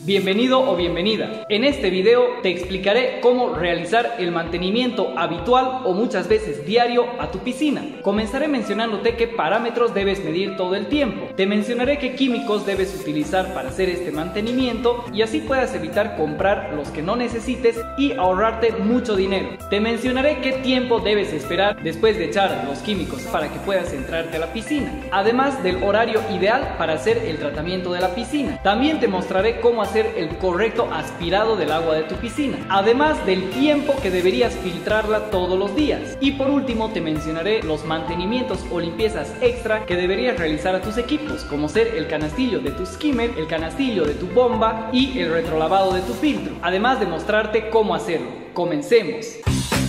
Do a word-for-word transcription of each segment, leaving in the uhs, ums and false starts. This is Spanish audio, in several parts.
Bienvenido o bienvenida. En este video te explicaré cómo realizar el mantenimiento habitual o muchas veces diario a tu piscina. Comenzaré mencionándote qué parámetros debes medir todo el tiempo. Te mencionaré qué químicos debes utilizar para hacer este mantenimiento y así puedas evitar comprar los que no necesites y ahorrarte mucho dinero. Te mencionaré qué tiempo debes esperar después de echar los químicos para que puedas entrarte a la piscina, además del horario ideal para hacer el tratamiento de la piscina. También te mostraré cómo hacer el correcto aspirado del agua de tu piscina, además del tiempo que deberías filtrarla todos los días. Y por último te mencionaré los mantenimientos o limpiezas extra que deberías realizar a tus equipos, como ser el canastillo de tu skimmer, el canastillo de tu bomba y el retrolavado de tu filtro, además de mostrarte cómo hacerlo. ¡Comencemos!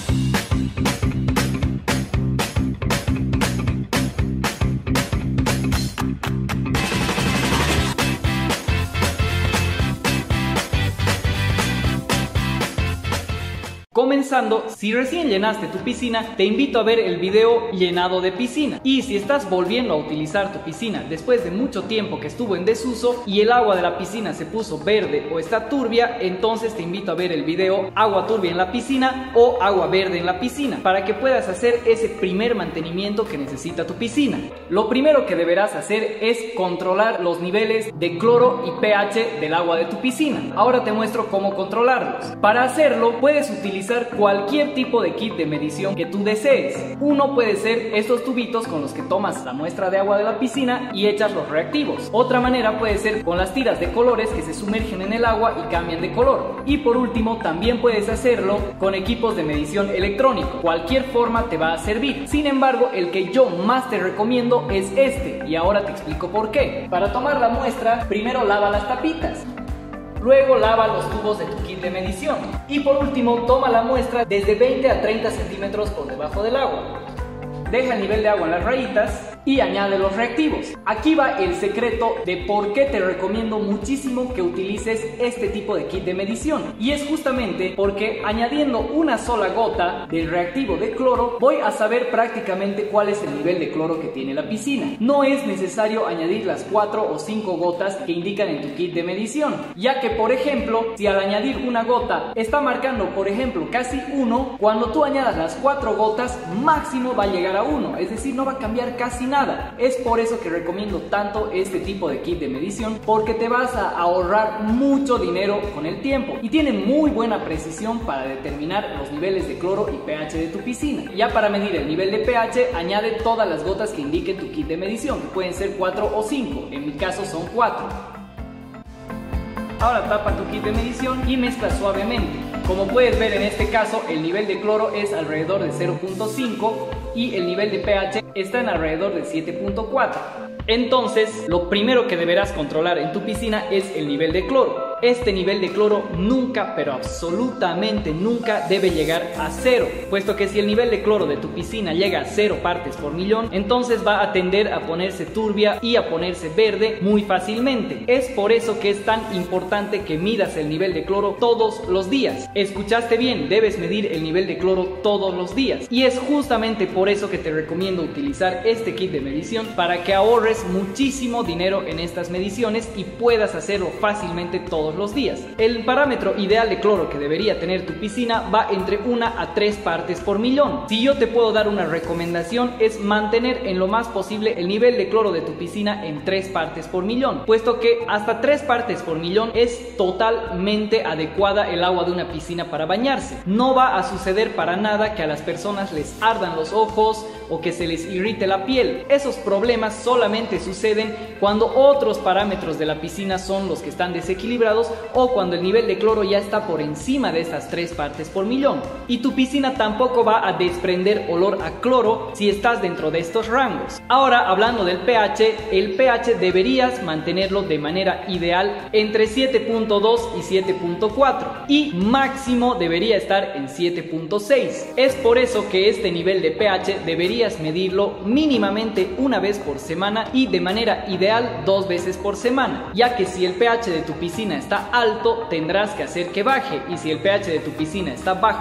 Comenzando, si recién llenaste tu piscina, te invito a ver el video llenado de piscina. Y si estás volviendo a utilizar tu piscina después de mucho tiempo que estuvo en desuso y el agua de la piscina se puso verde o está turbia, entonces te invito a ver el video agua turbia en la piscina o agua verde en la piscina, para que puedas hacer ese primer mantenimiento que necesita tu piscina. Lo primero que deberás hacer es controlar los niveles de cloro y pH del agua de tu piscina. Ahora te muestro cómo controlarlos. Para hacerlo puedes utilizar cualquier tipo de kit de medición que tú desees. Uno puede ser estos tubitos con los que tomas la muestra de agua de la piscina y echas los reactivos. Otra manera puede ser con las tiras de colores que se sumergen en el agua y cambian de color. Y por último también puedes hacerlo con equipos de medición electrónico. Cualquier forma te va a servir. Sin embargo, el que yo más te recomiendo es este, y ahora te explico por qué. Para tomar la muestra, primero lava las tapitas. Luego lava los tubos de tu kit de medición. Y por último, toma la muestra desde veinte a treinta centímetros por debajo del agua. Deja el nivel de agua en las rayitas y añade los reactivos. Aquí va el secreto de por qué te recomiendo muchísimo que utilices este tipo de kit de medición. Y es justamente porque añadiendo una sola gota del reactivo de cloro, voy a saber prácticamente cuál es el nivel de cloro que tiene la piscina. No es necesario añadir las cuatro o cinco gotas que indican en tu kit de medición, ya que por ejemplo, si al añadir una gota está marcando por ejemplo casi uno, cuando tú añadas las cuatro gotas máximo va a llegar a uno, es decir, no va a cambiar casi nada. Es por eso que recomiendo tanto este tipo de kit de medición, porque te vas a ahorrar mucho dinero con el tiempo y tiene muy buena precisión para determinar los niveles de cloro y pH de tu piscina. Ya para medir el nivel de pH, añade todas las gotas que indique tu kit de medición, que pueden ser cuatro o cinco, en mi caso son cuatro. Ahora tapa tu kit de medición y mezcla suavemente. Como puedes ver en este caso, el nivel de cloro es alrededor de cero punto cinco y el nivel de pH está en alrededor de siete punto cuatro. Entonces, lo primero que deberás controlar en tu piscina es el nivel de cloro. Este nivel de cloro nunca, pero absolutamente nunca debe llegar a cero, puesto que si el nivel de cloro de tu piscina llega a cero partes por millón, entonces va a tender a ponerse turbia y a ponerse verde muy fácilmente. Es por eso que es tan importante que midas el nivel de cloro todos los días. Escuchaste bien, debes medir el nivel de cloro todos los días. Y es justamente por eso que te recomiendo utilizar este kit de medición, para que ahorres muchísimo dinero en estas mediciones y puedas hacerlo fácilmente todos los días. El parámetro ideal de cloro que debería tener tu piscina va entre una a tres partes por millón. Si yo te puedo dar una recomendación, es mantener en lo más posible el nivel de cloro de tu piscina en tres partes por millón, puesto que hasta tres partes por millón es totalmente adecuada el agua de una piscina para bañarse. No va a suceder para nada que a las personas les ardan los ojos o que se les irrite la piel. Esos problemas solamente suceden cuando otros parámetros de la piscina son los que están desequilibrados o cuando el nivel de cloro ya está por encima de estas tres partes por millón. Y tu piscina tampoco va a desprender olor a cloro si estás dentro de estos rangos. Ahora, hablando del pH, el pH deberías mantenerlo de manera ideal entre siete punto dos y siete punto cuatro y máximo debería estar en siete punto seis. Es por eso que este nivel de pH deberías medirlo mínimamente una vez por semana y de manera ideal dos veces por semana, ya que si el pH de tu piscina está alto tendrás que hacer que baje, y si el pH de tu piscina está bajo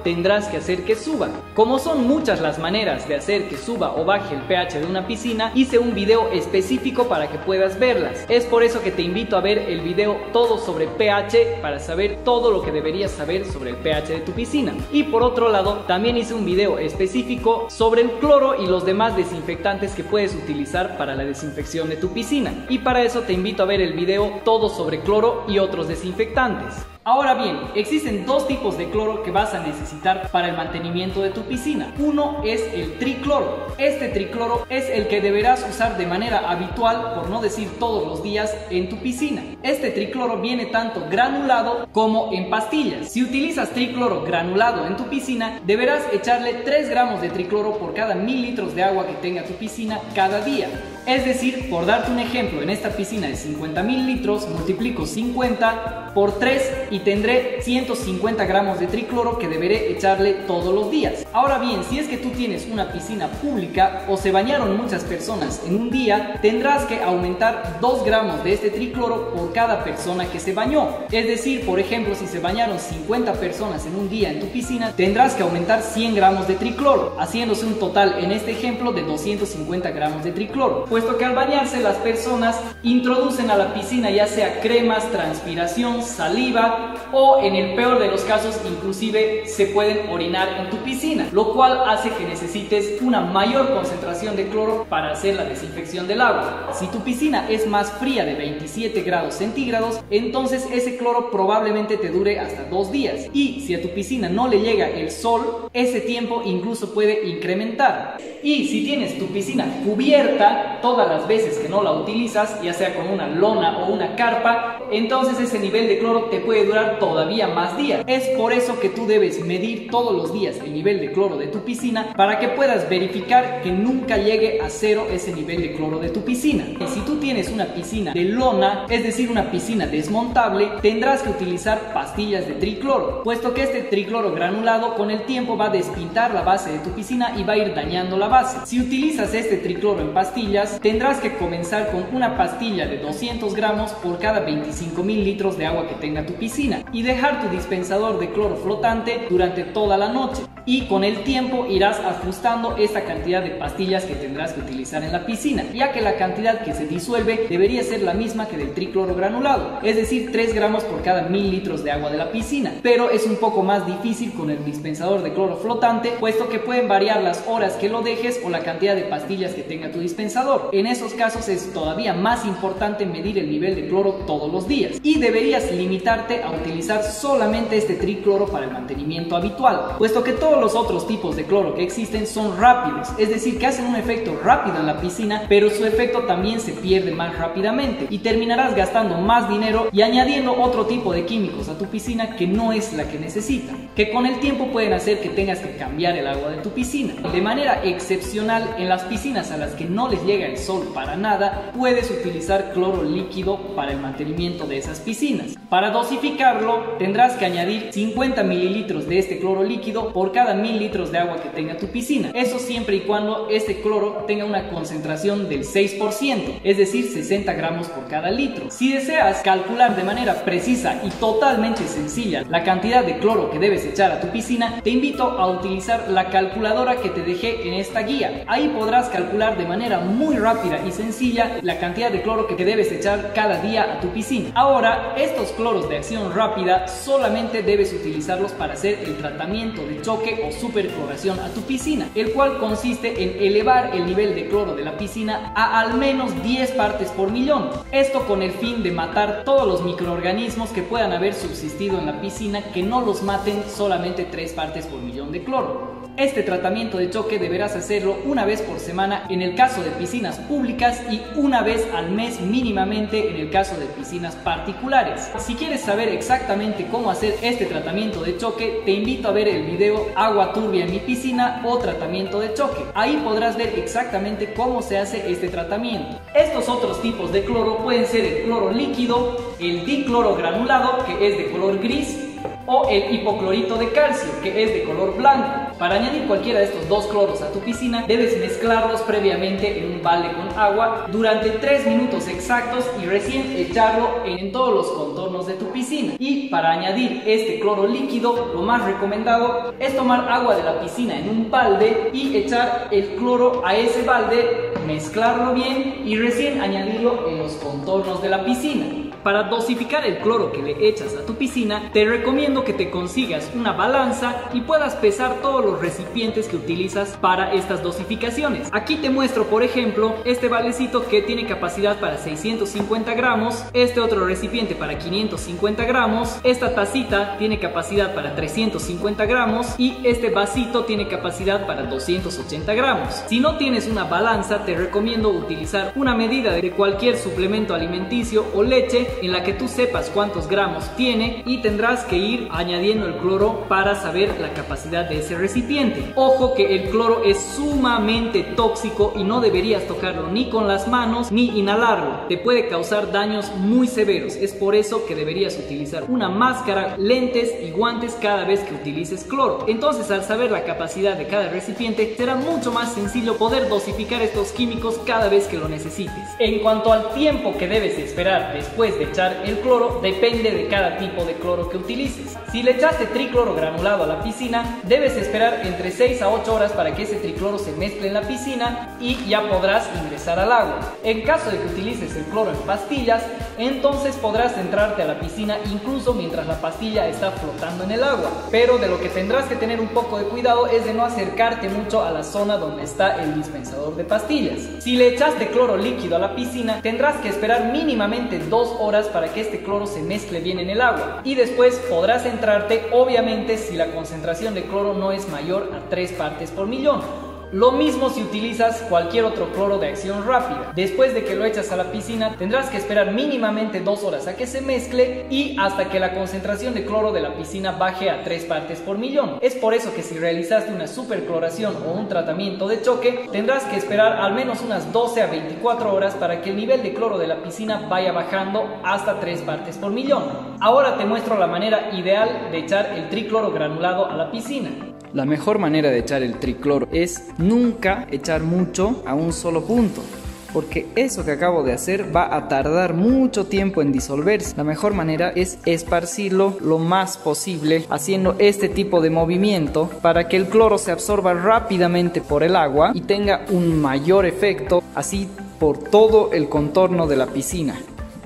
tendrás que hacer que suba. Como son muchas las maneras de hacer que suba o baje el pH de una piscina, hice un video específico para que puedas verlas. Es por eso que te invito a ver el video todo sobre pH para saber todo lo que deberías saber sobre el pH de tu piscina. Y por otro lado, también hice un video específico sobre el cloro y los demás desinfectantes que puedes utilizar para la desinfección de tu piscina. Y para eso te invito a ver el video todo sobre cloro y otros desinfectantes. Ahora bien, existen dos tipos de cloro que vas a necesitar para el mantenimiento de tu piscina. Uno es el tricloro. Este tricloro es el que deberás usar de manera habitual, por no decir todos los días, en tu piscina. Este tricloro viene tanto granulado como en pastillas. Si utilizas tricloro granulado en tu piscina, deberás echarle tres gramos de tricloro por cada mil litros de agua que tenga tu piscina cada día. Es decir, por darte un ejemplo, en esta piscina de cincuenta mil litros, multiplico cincuenta por tres y tendré ciento cincuenta gramos de tricloro que deberé echarle todos los días. Ahora bien, si es que tú tienes una piscina pública o se bañaron muchas personas en un día, tendrás que aumentar dos gramos de este tricloro por cada persona que se bañó. Es decir, por ejemplo, si se bañaron cincuenta personas en un día en tu piscina, tendrás que aumentar cien gramos de tricloro, haciéndose un total en este ejemplo de doscientos cincuenta gramos de tricloro. Puesto que al bañarse las personas introducen a la piscina ya sea cremas, transpiración, saliva o en el peor de los casos inclusive se pueden orinar en tu piscina, lo cual hace que necesites una mayor concentración de cloro para hacer la desinfección del agua. Si tu piscina es más fría de veintisiete grados centígrados, entonces ese cloro probablemente te dure hasta dos días, y si a tu piscina no le llega el sol, ese tiempo incluso puede incrementar. Y si tienes tu piscina cubierta todas las veces que no la utilizas, ya sea con una lona o una carpa, entonces ese nivel de cloro te puede durar todavía más días. Es por eso que tú debes medir todos los días el nivel de cloro de tu piscina para que puedas verificar que nunca llegue a cero ese nivel de cloro de tu piscina. Y si tú tienes una piscina de lona, es decir, una piscina desmontable, tendrás que utilizar pastillas de tricloro, puesto que este tricloro granulado con el tiempo va a despintar la base de tu piscina y va a ir dañando la base. Si utilizas este tricloro en pastillas, tendrás que comenzar con una pastilla de doscientos gramos por cada veinticinco mil litros de agua que tenga tu piscina y dejar tu dispensador de cloro flotante durante toda la noche. Y con el tiempo irás ajustando esta cantidad de pastillas que tendrás que utilizar en la piscina, ya que la cantidad que se disuelve debería ser la misma que del tricloro granulado, es decir, tres gramos por cada mil litros de agua de la piscina. Pero es un poco más difícil con el dispensador de cloro flotante, puesto que pueden variar las horas que lo dejes o la cantidad de pastillas que tenga tu dispensador. En esos casos es todavía más importante medir el nivel de cloro todos los días, y deberías limitarte a utilizar solamente este tricloro para el mantenimiento habitual, puesto que todos los otros tipos de cloro que existen son rápidos, es decir, que hacen un efecto rápido en la piscina, pero su efecto también se pierde más rápidamente y terminarás gastando más dinero y añadiendo otro tipo de químicos a tu piscina que no es la que necesita, que con el tiempo pueden hacer que tengas que cambiar el agua de tu piscina. De manera excepcional, en las piscinas a las que no les llega el sol para nada, puedes utilizar cloro líquido para el mantenimiento de esas piscinas. Para dosificarlo, tendrás que añadir cincuenta mililitros de este cloro líquido por cada mil litros de agua que tenga tu piscina. Eso siempre y cuando este cloro tenga una concentración del seis por ciento, es decir, sesenta gramos por cada litro. Si deseas calcular de manera precisa y totalmente sencilla la cantidad de cloro que debes echar a tu piscina, te invito a utilizar la calculadora que te dejé en esta guía. Ahí podrás calcular de manera muy rápida y sencilla la cantidad de cloro que te debes echar cada día a tu piscina. Ahora, estos cloros de acción rápida solamente debes utilizarlos para hacer el tratamiento de choque o supercloración a tu piscina, el cual consiste en elevar el nivel de cloro de la piscina a al menos diez partes por millón. Esto con el fin de matar todos los microorganismos que puedan haber subsistido en la piscina, que no los maten solamente tres partes por millón de cloro. Este tratamiento de choque deberás hacerlo una vez por semana en el caso de piscinas públicas y una vez al mes mínimamente en el caso de piscinas particulares. Si quieres saber exactamente cómo hacer este tratamiento de choque, te invito a ver el video Agua turbia en mi piscina o tratamiento de choque. Ahí podrás ver exactamente cómo se hace este tratamiento. Estos otros tipos de cloro pueden ser el cloro líquido, el dicloro granulado, que es de color gris, o el hipoclorito de calcio, que es de color blanco. Para añadir cualquiera de estos dos cloros a tu piscina, debes mezclarlos previamente en un balde con agua durante tres minutos exactos y recién echarlo en todos los contornos de tu piscina. piscina. Y para añadir este cloro líquido, lo más recomendado es tomar agua de la piscina en un balde y echar el cloro a ese balde, mezclarlo bien y recién añadirlo en los contornos de la piscina. Para dosificar el cloro que le echas a tu piscina, te recomiendo que te consigas una balanza y puedas pesar todos los recipientes que utilizas para estas dosificaciones. Aquí te muestro, por ejemplo, este baldecito que tiene capacidad para seiscientos cincuenta gramos, este otro recipiente para quinientos cincuenta gramos, esta tacita tiene capacidad para trescientos cincuenta gramos y este vasito tiene capacidad para doscientos ochenta gramos. Si no tienes una balanza, te recomiendo utilizar una medida de cualquier suplemento alimenticio o leche en la que tú sepas cuántos gramos tiene y tendrás que ir añadiendo el cloro para saber la capacidad de ese recipiente. Ojo que el cloro es sumamente tóxico y no deberías tocarlo ni con las manos ni inhalarlo. Te puede causar daños muy severos. Es por eso que deberías utilizar una máscara, lentes y guantes cada vez que utilices cloro. Entonces, al saber la capacidad de cada recipiente, será mucho más sencillo poder dosificar estos químicos cada vez que lo necesites. En cuanto al tiempo que debes esperar después de echar el cloro, depende de cada tipo de cloro que utilices. Si le echaste tricloro granulado a la piscina, debes esperar entre seis a ocho horas para que ese tricloro se mezcle en la piscina y ya podrás ingresar al agua. En caso de que utilices el cloro en pastillas, entonces podrás entrarte a la piscina incluso mientras la pastilla está flotando en el agua. Pero de lo que tendrás que tener un poco de cuidado es de no acercarte mucho a la zona donde está el dispensador de pastillas. Si le echaste cloro líquido a la piscina, tendrás que esperar mínimamente dos horas para que este cloro se mezcle bien en el agua y después podrás entrarte, obviamente si la concentración de cloro no es mayor a tres partes por millón. Lo mismo si utilizas cualquier otro cloro de acción rápida. Después de que lo echas a la piscina, tendrás que esperar mínimamente dos horas a que se mezcle y hasta que la concentración de cloro de la piscina baje a tres partes por millón. Es por eso que si realizaste una supercloración o un tratamiento de choque, tendrás que esperar al menos unas doce a veinticuatro horas para que el nivel de cloro de la piscina vaya bajando hasta tres partes por millón. Ahora te muestro la manera ideal de echar el tricloro granulado a la piscina. La mejor manera de echar el tricloro es nunca echar mucho a un solo punto, porque eso que acabo de hacer va a tardar mucho tiempo en disolverse. La mejor manera es esparcirlo lo más posible, haciendo este tipo de movimiento para que el cloro se absorba rápidamente por el agua y tenga un mayor efecto, así por todo el contorno de la piscina.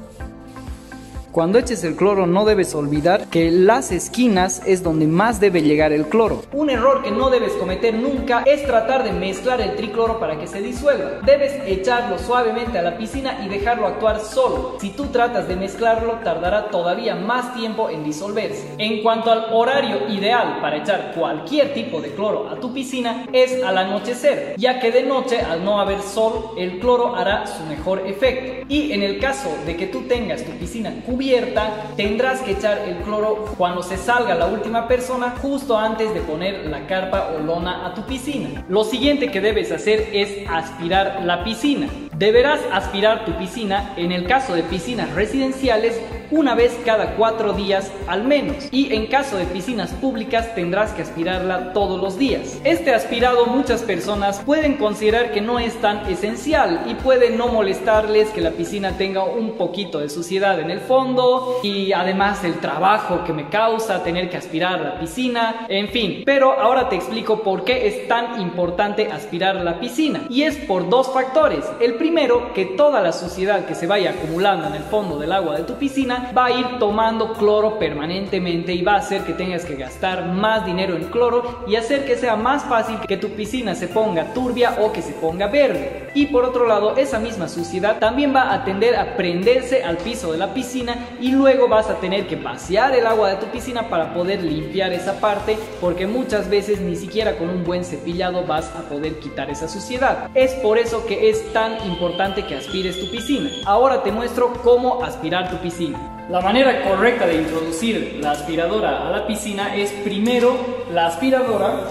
Cuando eches el cloro no debes olvidar que las esquinas es donde más debe llegar el cloro. Un error que no debes cometer nunca es tratar de mezclar el tricloro para que se disuelva. Debes echarlo suavemente a la piscina y dejarlo actuar solo. Si tú tratas de mezclarlo, tardará todavía más tiempo en disolverse. En cuanto al horario ideal para echar cualquier tipo de cloro a tu piscina, es al anochecer, ya que de noche, al no haber sol, el cloro hará su mejor efecto. Y en el caso de que tú tengas tu piscina cubierta, tendrás que echar el cloro cuando se salga la última persona, justo antes de poner la carpa o lona a tu piscina. Lo siguiente que debes hacer es aspirar la piscina. Deberás aspirar tu piscina, en el caso de piscinas residenciales, una vez cada cuatro días al menos, y en caso de piscinas públicas tendrás que aspirarla todos los días. Este aspirado muchas personas pueden considerar que no es tan esencial y puede no molestarles que la piscina tenga un poquito de suciedad en el fondo y además el trabajo que me causa tener que aspirar la piscina, en fin. Pero ahora te explico por qué es tan importante aspirar la piscina, y es por dos factores. El primero, que toda la suciedad que se vaya acumulando en el fondo del agua de tu piscina va a ir tomando cloro permanentemente y va a hacer que tengas que gastar más dinero en cloro y hacer que sea más fácil que tu piscina se ponga turbia o que se ponga verde. Y por otro lado, esa misma suciedad también va a tender a prenderse al piso de la piscina y luego vas a tener que vaciar el agua de tu piscina para poder limpiar esa parte, porque muchas veces ni siquiera con un buen cepillado vas a poder quitar esa suciedad. Es por eso que es tan importante que aspires tu piscina. Ahora te muestro cómo aspirar tu piscina. La manera correcta de introducir la aspiradora a la piscina es primero la aspiradora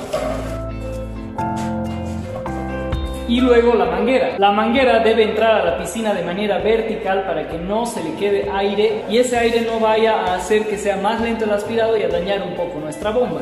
y luego la manguera. La manguera debe entrar a la piscina de manera vertical para que no se le quede aire y ese aire no vaya a hacer que sea más lento el aspirado y a dañar un poco nuestra bomba.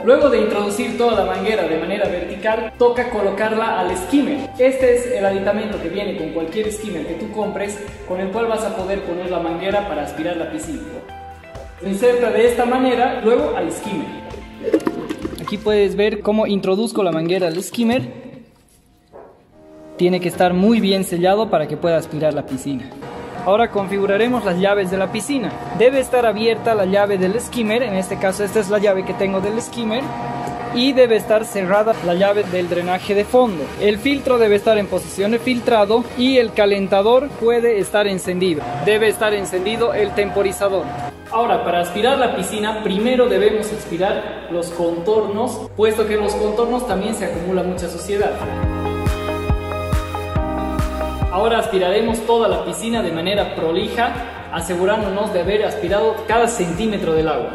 Luego de introducir toda la manguera de manera vertical, toca colocarla al skimmer. Este es el aditamento que viene con cualquier skimmer que tú compres, con el cual vas a poder poner la manguera para aspirar la piscina. Se inserta de esta manera, luego al skimmer. Aquí puedes ver cómo introduzco la manguera al skimmer. Tiene que estar muy bien sellado para que pueda aspirar la piscina. Ahora configuraremos las llaves de la piscina. Debe estar abierta la llave del skimmer, en este caso esta es la llave que tengo del skimmer, y debe estar cerrada la llave del drenaje de fondo. El filtro debe estar en posición de filtrado y el calentador puede estar encendido. Debe estar encendido el temporizador. Ahora, para aspirar la piscina, primero debemos aspirar los contornos, puesto que en los contornos también se acumula mucha suciedad. Ahora aspiraremos toda la piscina de manera prolija, asegurándonos de haber aspirado cada centímetro del agua.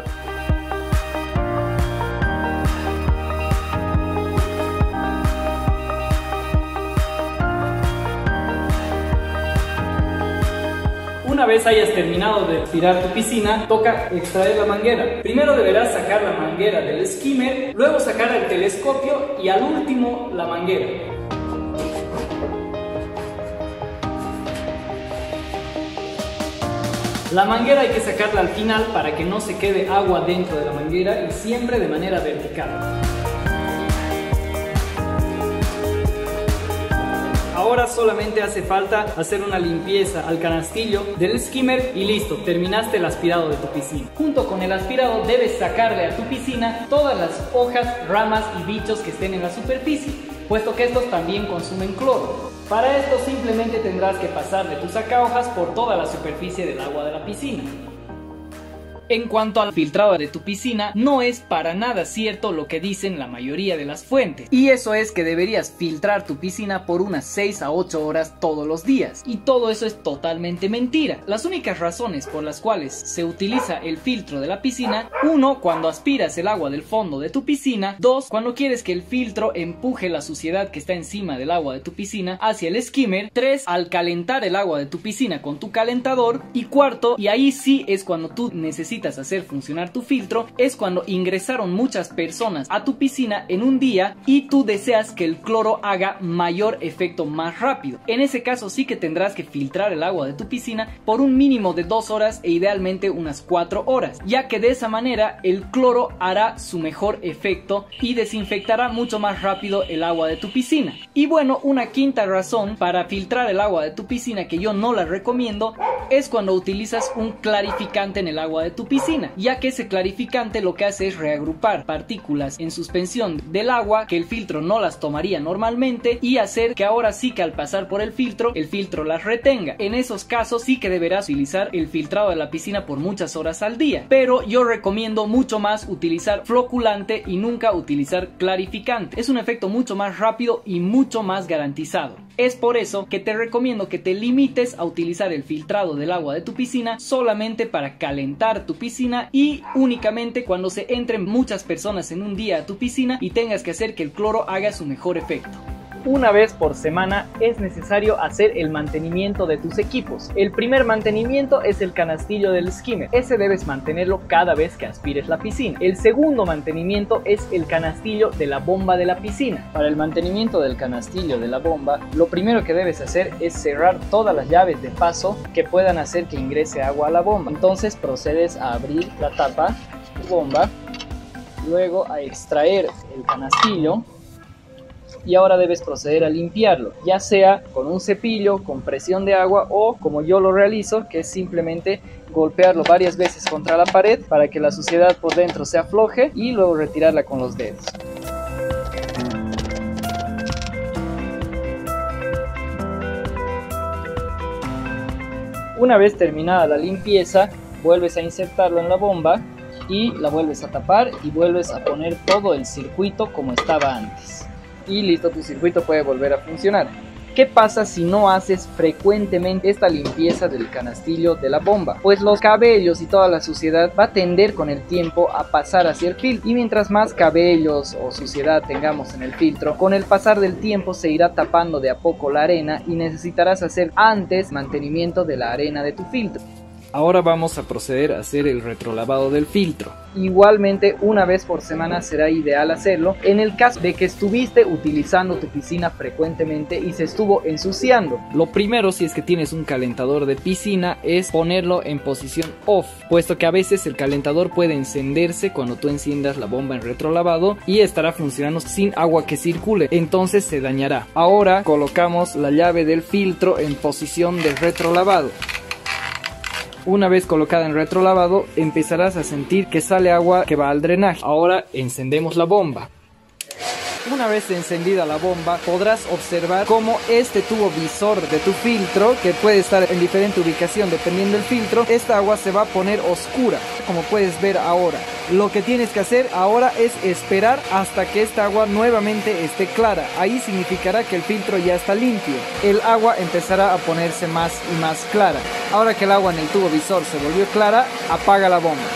Una vez hayas terminado de aspirar tu piscina, toca extraer la manguera. Primero deberás sacar la manguera del skimmer, luego sacar el telescopio y al último la manguera. La manguera hay que sacarla al final para que no se quede agua dentro de la manguera y siempre de manera vertical. Ahora solamente hace falta hacer una limpieza al canastillo del skimmer y listo, terminaste el aspirado de tu piscina. Junto con el aspirado debes sacarle a tu piscina todas las hojas, ramas y bichos que estén en la superficie, puesto que estos también consumen cloro. Para esto simplemente tendrás que pasar de tus sacahojas por toda la superficie del agua de la piscina. En cuanto al filtrado de tu piscina, no es para nada cierto lo que dicen la mayoría de las fuentes. Y eso es que deberías filtrar tu piscina por unas seis a ocho horas todos los días. Y todo eso es totalmente mentira. Las únicas razones por las cuales se utiliza el filtro de la piscina: uno, cuando aspiras el agua del fondo de tu piscina; dos, cuando quieres que el filtro empuje la suciedad que está encima del agua de tu piscina hacia el skimmer; tres, al calentar el agua de tu piscina con tu calentador; y cuarto, y ahí sí es cuando tú necesitas hacer funcionar tu filtro, es cuando ingresaron muchas personas a tu piscina en un día y tú deseas que el cloro haga mayor efecto más rápido. En ese caso sí que tendrás que filtrar el agua de tu piscina por un mínimo de dos horas e idealmente unas cuatro horas, ya que de esa manera el cloro hará su mejor efecto y desinfectará mucho más rápido el agua de tu piscina. Y bueno, una quinta razón para filtrar el agua de tu piscina que yo no la recomiendo es cuando utilizas un clarificante en el agua de tu piscina, ya que ese clarificante lo que hace es reagrupar partículas en suspensión del agua que el filtro no las tomaría normalmente y hacer que ahora sí que al pasar por el filtro, el filtro las retenga. En esos casos sí que deberás utilizar el filtrado de la piscina por muchas horas al día, pero yo recomiendo mucho más utilizar floculante y nunca utilizar clarificante. Es un efecto mucho más rápido y mucho más garantizado. Es por eso que te recomiendo que te limites a utilizar el filtrado del agua de tu piscina solamente para calentar tu piscina y únicamente cuando se entren muchas personas en un día a tu piscina y tengas que hacer que el cloro haga su mejor efecto. Una vez por semana es necesario hacer el mantenimiento de tus equipos. El primer mantenimiento es el canastillo del skimmer. Ese debes mantenerlo cada vez que aspires la piscina. El segundo mantenimiento es el canastillo de la bomba de la piscina. Para el mantenimiento del canastillo de la bomba, lo primero que debes hacer es cerrar todas las llaves de paso que puedan hacer que ingrese agua a la bomba. Entonces procedes a abrir la tapa de tu bomba, luego a extraer el canastillo. Y ahora debes proceder a limpiarlo, ya sea con un cepillo, con presión de agua o como yo lo realizo, que es simplemente golpearlo varias veces contra la pared para que la suciedad por dentro se afloje y luego retirarla con los dedos. Una vez terminada la limpieza, vuelves a insertarlo en la bomba y la vuelves a tapar y vuelves a poner todo el circuito como estaba antes. Y listo, tu circuito puede volver a funcionar. ¿Qué pasa si no haces frecuentemente esta limpieza del canastillo de la bomba? Pues los cabellos y toda la suciedad va a tender con el tiempo a pasar hacia el filtro. Y mientras más cabellos o suciedad tengamos en el filtro, con el pasar del tiempo se irá tapando de a poco la arena y necesitarás hacer antes mantenimiento de la arena de tu filtro. Ahora vamos a proceder a hacer el retrolavado del filtro. Igualmente, una vez por semana será ideal hacerlo en el caso de que estuviste utilizando tu piscina frecuentemente y se estuvo ensuciando. Lo primero, si es que tienes un calentador de piscina, es ponerlo en posición off, puesto que a veces el calentador puede encenderse cuando tú enciendas la bomba en retrolavado y estará funcionando sin agua que circule, entonces se dañará. Ahora colocamos la llave del filtro en posición de retrolavado. Una vez colocada en retrolavado, empezarás a sentir que sale agua que va al drenaje. Ahora encendemos la bomba. Una vez encendida la bomba, podrás observar cómo este tubo visor de tu filtro, que puede estar en diferente ubicación dependiendo del filtro, esta agua se va a poner oscura, como puedes ver ahora. Lo que tienes que hacer ahora es esperar hasta que esta agua nuevamente esté clara. Ahí significará que el filtro ya está limpio. El agua empezará a ponerse más y más clara. Ahora que el agua en el tubo visor se volvió clara, apaga la bomba.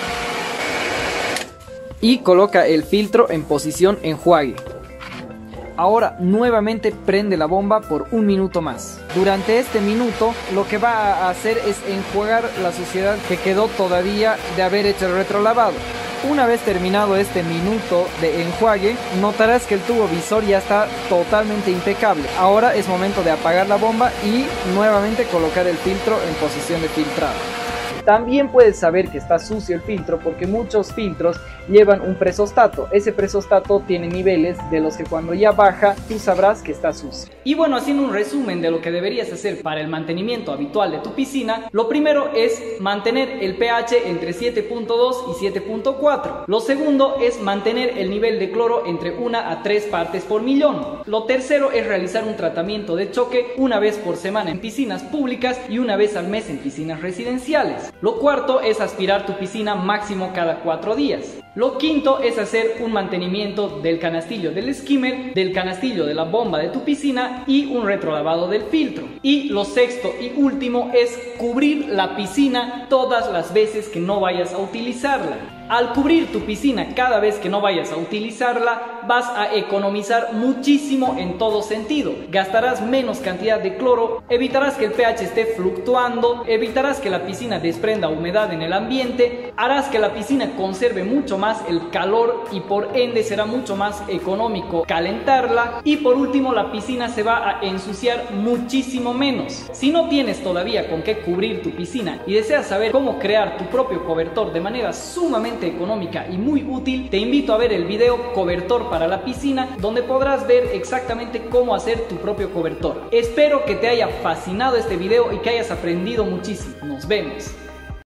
Y coloca el filtro en posición enjuague. Ahora nuevamente prende la bomba por un minuto más. Durante este minuto lo que va a hacer es enjuagar la suciedad que quedó todavía de haber hecho el retrolavado. Una vez terminado este minuto de enjuague, notarás que el tubo visor ya está totalmente impecable. Ahora es momento de apagar la bomba y nuevamente colocar el filtro en posición de filtrado. También puedes saber que está sucio el filtro porque muchos filtros llevan un presostato. Ese presostato tiene niveles de los que cuando ya baja tú sabrás que está sucio. Y bueno, haciendo un resumen de lo que deberías hacer para el mantenimiento habitual de tu piscina, lo primero es mantener el pH entre siete punto dos y siete punto cuatro. Lo segundo es mantener el nivel de cloro entre una a tres partes por millón. Lo tercero es realizar un tratamiento de choque una vez por semana en piscinas públicas y una vez al mes en piscinas residenciales. Lo cuarto es aspirar tu piscina máximo cada cuatro días. Lo quinto es hacer un mantenimiento del canastillo del skimmer, del canastillo de la bomba de tu piscina y un retrolavado del filtro. Y lo sexto y último es cubrir la piscina todas las veces que no vayas a utilizarla. Al cubrir tu piscina cada vez que no vayas a utilizarla, vas a economizar muchísimo en todo sentido. Gastarás menos cantidad de cloro, evitarás que el pH esté fluctuando, evitarás que la piscina desprenda humedad en el ambiente, harás que la piscina conserve mucho más el calor y por ende será mucho más económico calentarla. Y por último, la piscina se va a ensuciar muchísimo menos. Si no tienes todavía con qué cubrir tu piscina y deseas saber cómo crear tu propio cobertor de manera sumamente económica y muy útil, te invito a ver el video cobertor para la piscina, donde podrás ver exactamente cómo hacer tu propio cobertor. Espero que te haya fascinado este video y que hayas aprendido muchísimo. Nos vemos.